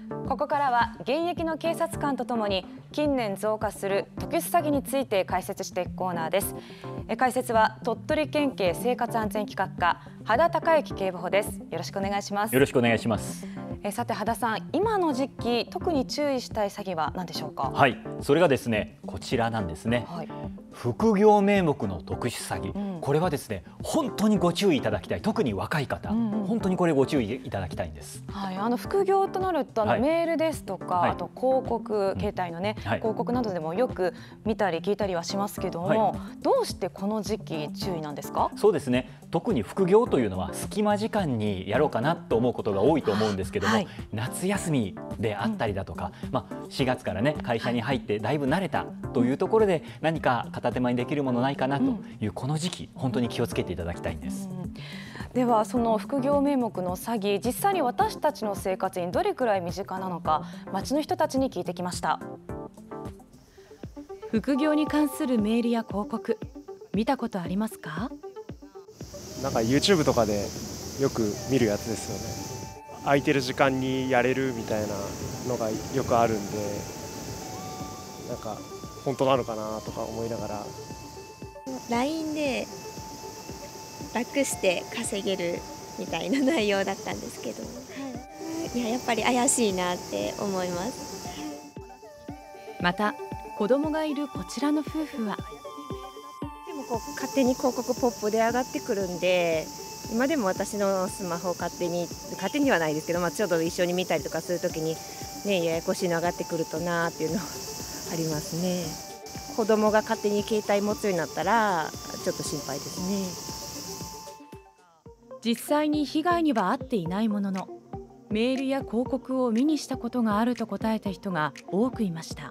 ここからは現役の警察官とともに近年増加する特殊詐欺について解説していくコーナーです。解説は鳥取県警生活安全企画課羽田孝之警部補です。よろしくお願いします。 よろしくお願いします。 さて羽田さん、今の時期特に注意したい詐欺は何でしょうか？ はい、それがですねこちらなんですね。 はい、 副業名目の特殊詐欺、これはですね本当にご注意いただきたい。特に若い方、本当にこれご注意いただきたいんです。 はい、副業となるとメールですとか、あと広告、携帯のね、広告などでもよく見たり聞いたりはしますけども、どうしてこの時期注意なんですか？そうですね、 特に副業というのは隙間時間にやろうかなと思うことが多いと思うんですけども、夏休みであったりだとか、4月からね会社に入ってだいぶ慣れたというところで何か片手間にできるものないかなというこの時期、本当に気をつけていただきたいんです。 ではその副業名目の詐欺、実際に私たちの生活にどれくらい身近なのか、街の人たちに聞いてきました。副業に関するメールや広告、見たことありますか？ なんか YouTube とかでよく見るやつですよね。空いてる時間にやれるみたいなのがよくあるんで、なんか本当なのかなとか思いながら。 LINE で楽して稼げるみたいな内容だったんですけど、やっぱり怪しいなって思います。 また子供がいるこちらの夫婦は、 でも勝手に広告ポップで上がってくるんで、今でも私のスマホを勝手にはないですけど、ちょうど一緒に見たりとかするときに、ね、ややこしいの上がってくるとなっていうのありますね。子供が勝手に携帯持つようになったらちょっと心配ですね。 実際に被害には遭っていないものの、メールや広告を目にしたことがあると答えた人が多くいました。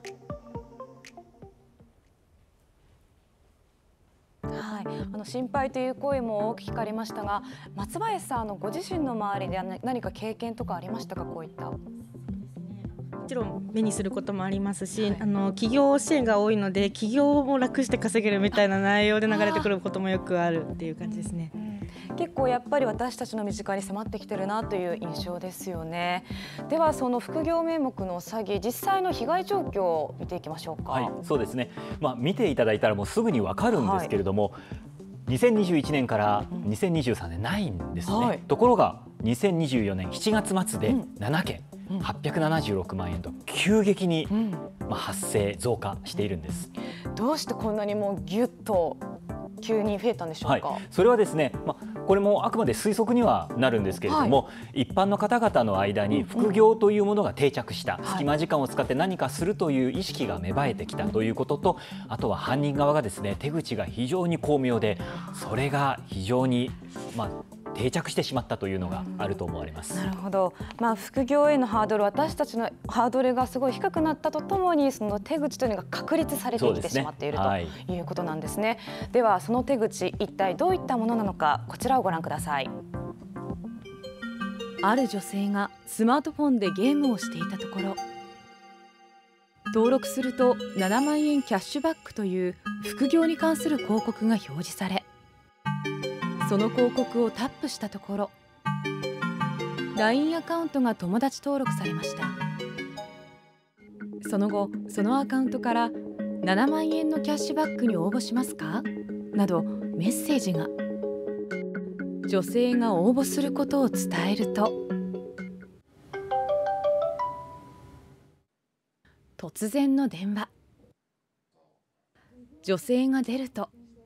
心配という声も多く聞かれましたが、松林さん、ご自身の周りで何か経験とかありましたか？こういったもちろん目にすることもありますし、企業支援が多いので企業も楽して稼げるみたいな内容で流れてくることもよくあるっていう感じですね。 結構やっぱり私たちの身近に迫ってきてるなという印象ですよね。ではその副業名目の詐欺、実際の被害状況を見ていきましょうか。 はい、そうですね、見ていただいたらもうすぐに分かるんですけれども、2021年から2023年ないんですね。ところが2024年7月末で7件、876万円と急激に発生増加しているんです。 どうしてこんなにもうギュッと急に増えたんでしょうか？ それはですね、これもあくまで推測にはなるんですけれども、一般の方々の間に副業というものが定着した、隙間時間を使って何かするという意識が芽生えてきたということと、あとは犯人側がですね手口が非常に巧妙で、それが非常に定着してしまったというのがあると思われます。 なるほど。副業へのハードル、私たちのハードルがすごい低くなったとともに、その手口というのが確立されてきてしまっているということなんですね。ではその手口、一体どういったものなのか、こちらをご覧ください。ある女性がスマートフォンでゲームをしていたところ、登録すると7万円キャッシュバックという副業に関する広告が表示され、その広告をタップしたところ LINE アカウントが友達登録されました。その後そのアカウントから7万円のキャッシュバックに応募しますかなどメッセージが。女性が応募することを伝えると、突然の電話。女性が出ると、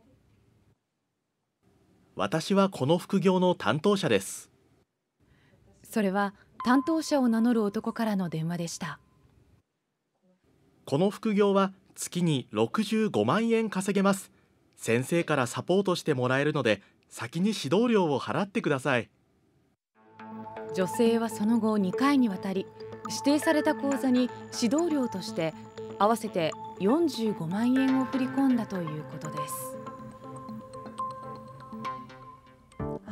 私はこの副業の担当者です。 それは担当者を名乗る男からの電話でした。 この副業は月に65万円稼げます。先生からサポートしてもらえるので先に指導料を払ってください。 女性はその後2回にわたり指定された口座に指導料として合わせて45万円を振り込んだということです。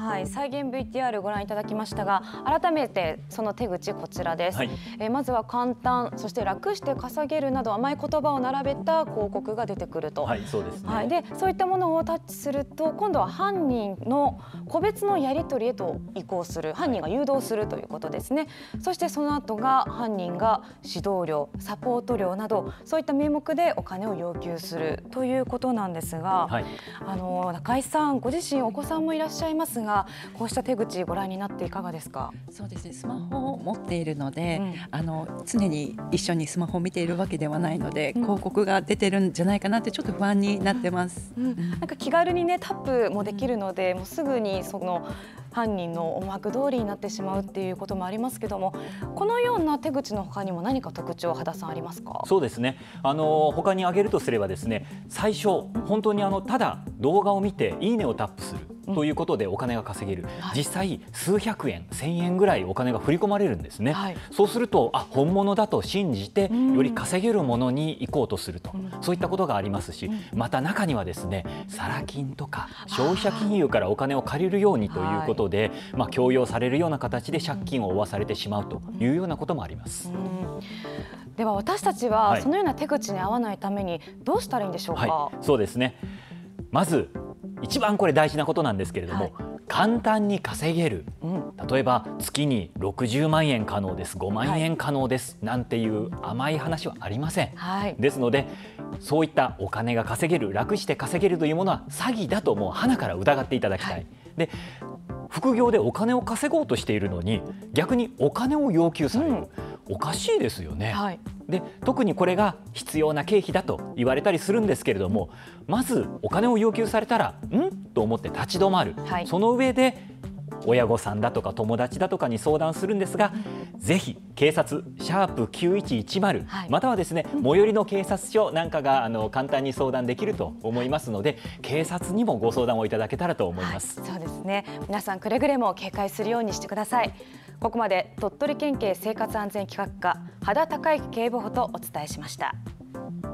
はい、再現 VTR ご覧いただきましたが、改めてその手口こちらです。 はい、 まずは簡単、そして楽して稼げるなど甘い言葉を並べた広告が出てくると。 はい、そうですね。 はい、でそういったものをタッチすると、今度は犯人の個別のやり取りへと移行する、犯人が誘導するということですね。そしてその後が犯人が指導料、サポート料などそういった名目でお金を要求するということなんですが、はい、中井さんご自身お子さんもいらっしゃいますが、こうした手口ご覧になっていかがですか？ そうですね、スマホを持っているので、常に一緒にスマホを見ているわけではないので、広告が出てるんじゃないかなってちょっと不安になってます。 なんか気軽にねタップもできるので、もうすぐにその犯人の思惑通りになってしまうっていうこともありますけども、このような手口の他にも何か特徴、羽田さんありますか？ そうですね、他に挙げるとすればですね、最初本当にただ動画を見ていいねをタップするということでお金が稼げる、実際数百円、1000円ぐらいお金が振り込まれるんですね。そうすると本物だと信じてより稼げるものに行こうとすると、そういったことがありますし、また中にはですね、サラ金とか消費者金融からお金を借りるようにということで、強要されるような形で借金を負わされてしまうというようなこともあります。 では私たちはそのような手口に遭わないためにどうしたらいいんでしょうか？ そうですね、まず一番これ大事なことなんですけれども、簡単に稼げる、例えば月に60万円可能です、5万円可能です、なんていう甘い話はありません。ですのでそういったお金が稼げる、楽して稼げるというものは詐欺だともう鼻から疑っていただきたい。で副業でお金を稼ごうとしているのに逆にお金を要求される、おかしいですよね。で特にこれが必要な経費だと言われたりするんですけれども、まずお金を要求されたらと思って立ち止まる、その上で親御さんだとか友達だとかに相談するんですが、ぜひ警察#9110、またはですね最寄りの警察署なんかが簡単に相談できると思いますので、警察にもご相談をいただけたらと思います。 そうですね、皆さんくれぐれも警戒するようにしてください。ここまで鳥取県警生活安全企画課羽田孝之警部補とお伝えしました。